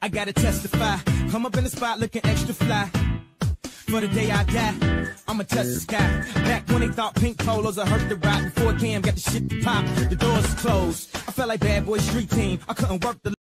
I gotta testify. Come up in the spot looking extra fly. For the day I die, I'ma touch the sky. Back when they thought pink polos would hurt the rock. Before Cam got the shit to pop, the doors closed. I felt like bad boy street team. I couldn't work the